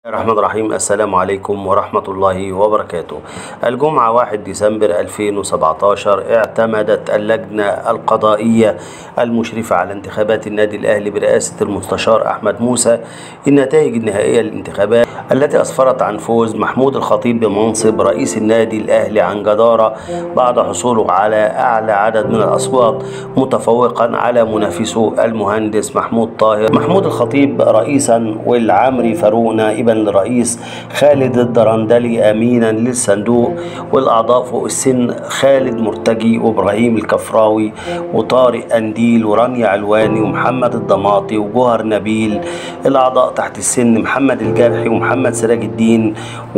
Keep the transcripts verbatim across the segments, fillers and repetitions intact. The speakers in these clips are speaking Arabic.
الرحمن الرحيم. السلام عليكم ورحمة الله وبركاته. الجمعة واحد ديسمبر ألفين وسبعتاشر اعتمدت اللجنة القضائية المشرفة على انتخابات النادي الأهلي برئاسة المستشار أحمد موسى النتائج النهائية للانتخابات التي أسفرت عن فوز محمود الخطيب بمنصب رئيس النادي الأهلي عن جدارة بعد حصوله على أعلى عدد من الأصوات متفوقا على منافسه المهندس محمود طاهر. محمود الخطيب رئيسا والعمري فاروق نائبا للرئيس، خالد الدرندلي امينا للصندوق، والاعضاء فوق السن خالد مرتجي وابراهيم الكفراوي وطارق انديل ورانيا علواني ومحمد الضماطي وجوهر نبيل. الاعضاء تحت السن محمد الجرحي ومحمد سراج الدين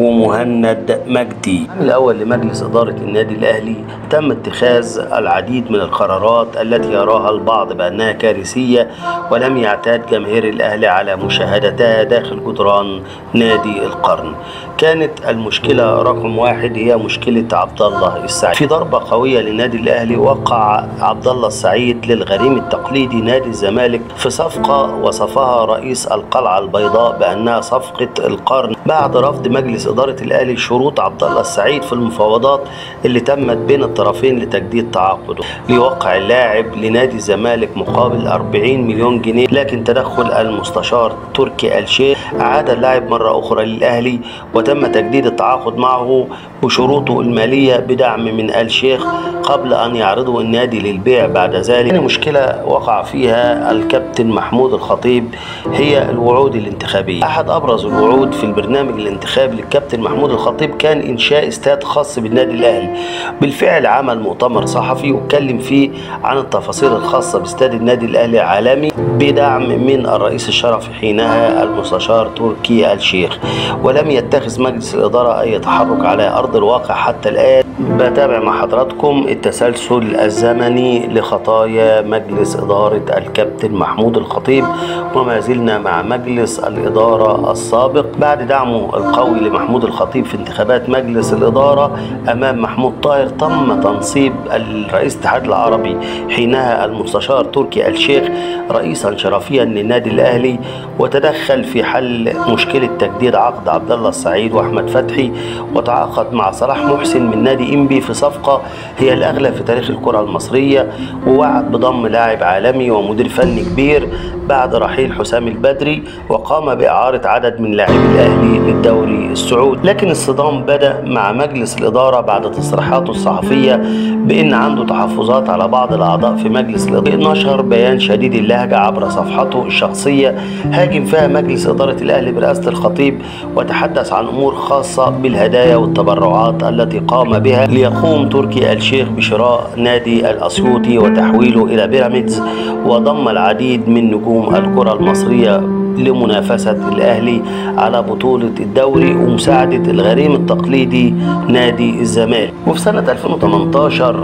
ومهند مجدي. الاول لمجلس اداره النادي الاهلي تم اتخاذ العديد من القرارات التي يراها البعض بانها كارثيه، ولم يعتاد جماهير الاهلي على مشاهدتها داخل جدران نادي القرن. كانت المشكلة رقم واحد هي مشكلة عبد الله السعيد. في ضربة قوية للنادي الأهلي وقع عبد الله السعيد للغريم التقليدي نادي الزمالك في صفقة وصفها رئيس القلعة البيضاء بأنها صفقة القرن، بعد رفض مجلس إدارة الأهلي شروط عبد الله السعيد في المفاوضات اللي تمت بين الطرفين لتجديد تعاقده. ليوقع اللاعب لنادي الزمالك مقابل أربعين مليون جنيه، لكن تدخل المستشار تركي آل شيخ عاد اللاعب مرة أخرى للأهلي وتم تجديد التعاقد معه بشروطه المالية بدعم من آل شيخ قبل أن يعرضه النادي للبيع بعد ذلك. مشكلة وقع فيها الكابتن محمود الخطيب هي الوعود الانتخابية. أحد أبرز الوعود في البرنامج الانتخابي للكابتن محمود الخطيب كان إنشاء استاد خاص بالنادي الأهلي. بالفعل عمل مؤتمر صحفي واتكلم فيه عن التفاصيل الخاصة باستاد النادي الأهلي العالمي بدعم من الرئيس الشرفي حينها المستشار تركي آل شيخ، ولم يتخذ مجلس الإدارة أي تحرك على أرض الواقع حتى الآن. بتابع مع حضراتكم التسلسل الزمني لخطايا مجلس إدارة الكابتن محمود الخطيب، وما زلنا مع مجلس الإدارة السابق. بعد دعمه القوي لمحمود الخطيب في انتخابات مجلس الإدارة أمام محمود طاهر، تم تنصيب الرئيس الاتحاد العربي حينها المستشار تركي آل شيخ رئيسا شرفيا للنادي الأهلي، وتدخل في حل مشكلة تجديد عقد عبد الله السعيد واحمد فتحي، وتعاقد مع صلاح محسن من نادي انبي في صفقه هي الاغلى في تاريخ الكره المصريه، ووعد بضم لاعب عالمي ومدير فني كبير بعد رحيل حسام البدري، وقام باعاره عدد من لاعبي الاهلي للدوري السعودي. لكن الصدام بدا مع مجلس الاداره بعد تصريحاته الصحفيه بان عنده تحفظات على بعض الاعضاء في مجلس الاداره. نشر بيان شديد اللهجه عبر صفحته الشخصيه هاجم فيها مجلس اداره الاهلي برئاسه الخطيب، وتحدث عن امور خاصه بالهدايا والتبرعات التي قام بها ليقوم تركي آل شيخ بشراء نادي الاسيوطي وتحويله الى بيراميدز، وضم العديد من نجوم الكره المصريه لمنافسة الأهلي على بطولة الدوري ومساعدة الغريم التقليدي نادي الزمالك. وفي سنة ألفين وتمنتاشر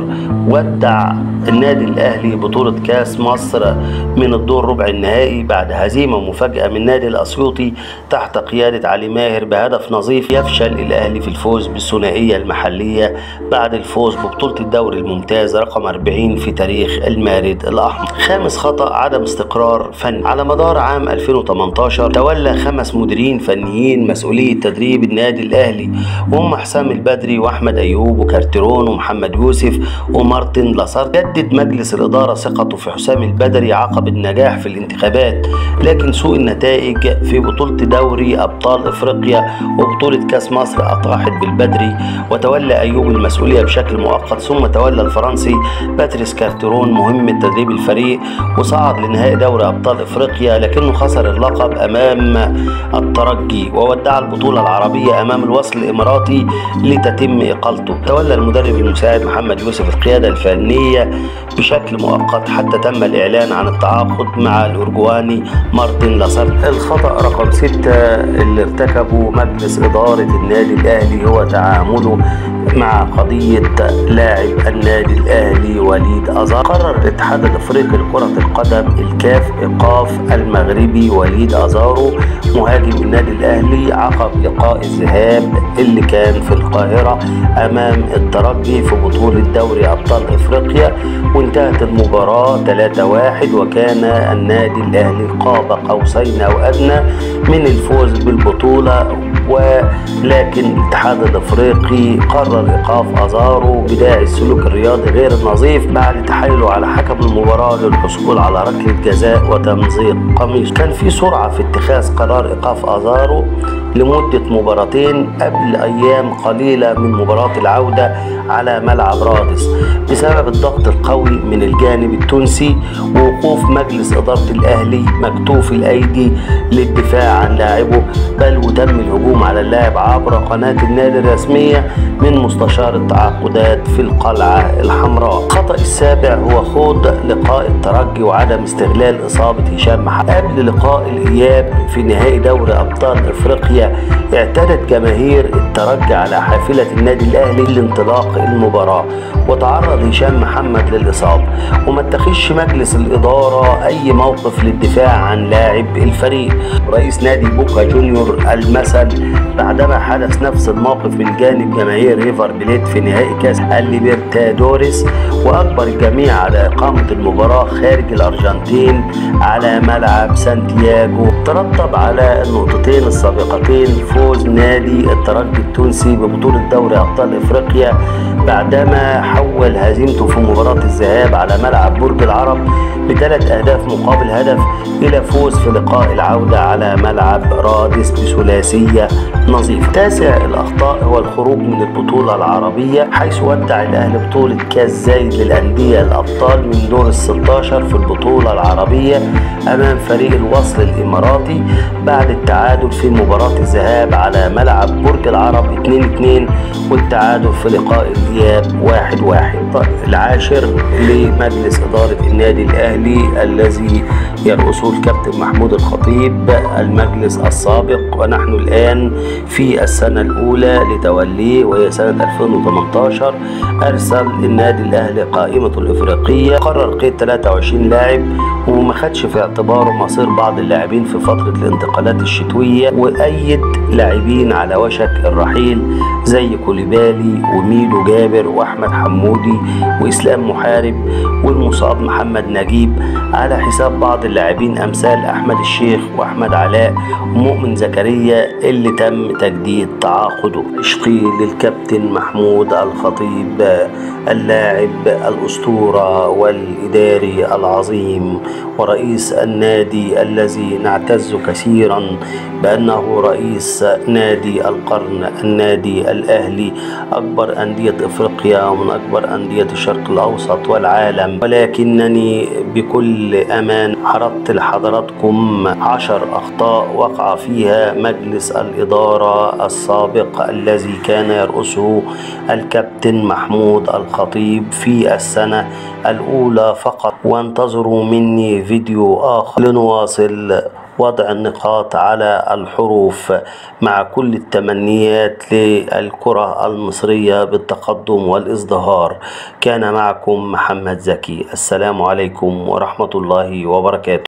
ودع النادي الأهلي بطولة كاس مصر من الدور ربع النهائي بعد هزيمة مفاجئة من نادي الأسيوطي تحت قيادة علي ماهر بهدف نظيف. يفشل الأهلي في الفوز بالثنائية المحلية بعد الفوز ببطولة الدوري الممتاز رقم أربعين في تاريخ المارد الأحمر. خامس خطأ عدم استقرار فني. على مدار عام ألفين وتمنتاشر تولى خمس مديرين فنيين مسؤولية تدريب النادي الأهلي، وهم حسام البدري وأحمد أيوب وكارتيرون ومحمد يوسف ومارتن لاسار. جدد مجلس الإدارة ثقته في حسام البدري عقب النجاح في الانتخابات، لكن سوء النتائج في بطولة دوري أبطال إفريقيا وبطولة كاس مصر أطاحت بالبدري، وتولى أيوب المسؤولية بشكل مؤقت، ثم تولى الفرنسي باتريس كارتيرون مهمة تدريب الفريق وصعد لنهائي دوري أبطال إفريقيا، لكنه خسر اللقب أمام الترجي، وودع البطولة العربية أمام الوصل الإماراتي لتتم إقالته. تولى المدرب المساعد محمد يوسف القيادة الفنية بشكل مؤقت حتى تم الإعلان عن التعاقد مع الأورجواني مارتن لاسار. الخطأ رقم ستة اللي ارتكبه مجلس إدارة النادي الأهلي هو تعامله مع قضية لاعب النادي الأهلي وليد أزارو. قرر الاتحاد الأفريقي لكرة القدم الكاف إيقاف المغربي وليد أزارو مهاجم النادي الأهلي عقب لقاء الذهاب اللي كان في القاهرة أمام الترجي في بطولة دوري أبطال إفريقيا، وانتهت المباراة ثلاثة واحد، وكان النادي الأهلي قاب قوسين أو أدنى من الفوز بالبطولة. ولكن الاتحاد الافريقي قرر ايقاف ازارو بداعي السلوك الرياضي غير النظيف بعد تحايله على حكم المباراه للحصول على ركله جزاء وتمزيق قميص. كان في سرعه في اتخاذ قرار ايقاف ازارو لمده مباراتين قبل ايام قليله من مباراه العوده على ملعب رادس بسبب الضغط القوي من الجانب التونسي ووقوف مجلس اداره الاهلي مكتوف الايدي للدفاع عن لاعبه، بل وتم الهجوم على اللاعب عبر قناة النادي الرسمية من مستشار التعاقدات في القلعة الحمراء. الخطأ السابع هو خوض لقاء الترجي وعدم استغلال إصابة هشام محمد. قبل لقاء الإياب في نهائي دوري أبطال إفريقيا اعتادت جماهير الترجي على حافلة النادي الأهلي لانطلاق المباراة، وتعرض هشام محمد للإصابة، وما اتخذش مجلس الإدارة أي موقف للدفاع عن لاعب الفريق. رئيس نادي بوكا جونيور المثل بعدما حدث نفس الموقف من جانب جماهير ريفر بليت في نهائي كاس الليبرتادوريس، واجبر الجميع على اقامه المباراه خارج الارجنتين على ملعب سانتياغو. ترتب على النقطتين السابقتين فوز نادي الترجي التونسي ببطوله دوري ابطال افريقيا بعدما حول هزيمته في مباراه الذهاب على ملعب برج العرب بثلاث اهداف مقابل هدف الى فوز في لقاء العوده على ملعب رادس بثلاثيه نظيفه. تاسع الاخطاء هو الخروج من البطوله العربيه، حيث ودع الاهلي بطوله كاس زايد للانديه الابطال من دور ال ستاشر في البطوله العربيه امام فريق الوصل الاماراتي بعد التعادل في مباراه الذهاب على ملعب برج العرب اتنين اتنين والتعادل في لقاء الاياب واحد واحد. العاشر لمجلس اداره النادي الاهلي الذي يرأسه الكابتن محمود الخطيب المجلس السابق، ونحن الآن في السنة الأولى لتوليه وهي سنة ألفين وثمانية عشر، أرسل للنادي الأهلي قائمته الإفريقية، قرر قيد ثلاثة وعشرين لاعب وما خدش في اعتباره مصير بعض اللاعبين في فترة الانتقالات الشتوية، وأيد لاعبين على وشك الرحيل زي كوليبالي وميدو جابر وأحمد حمودي وإسلام محارب والمصاب محمد نجيب، على حساب بعض اللاعبين أمثال أحمد الشيخ وأحمد علاء ومؤمن زكريا اللي تم تجديد تعاقده. عشقي للكابتن محمود الخطيب اللاعب الأسطورة والإداري العظيم ورئيس النادي الذي نعتز كثيرا بأنه رئيس نادي القرن، النادي الأهلي، أكبر أندية إفريقيا ومن أكبر أندية الشرق الأوسط والعالم. ولكنني بكل أمان عرضت لحضراتكم عشر أخطاء وقع فيها مجلس الإدارة السابق الذي كان يرأسه الكابتن محمود الخطيب في السنة الأولى فقط. وانتظروا مني فيديو آخر لنواصل وضع النقاط على الحروف مع كل التمنيات للكرة المصرية بالتقدم والازدهار. كان معكم محمد زكي، السلام عليكم ورحمة الله وبركاته.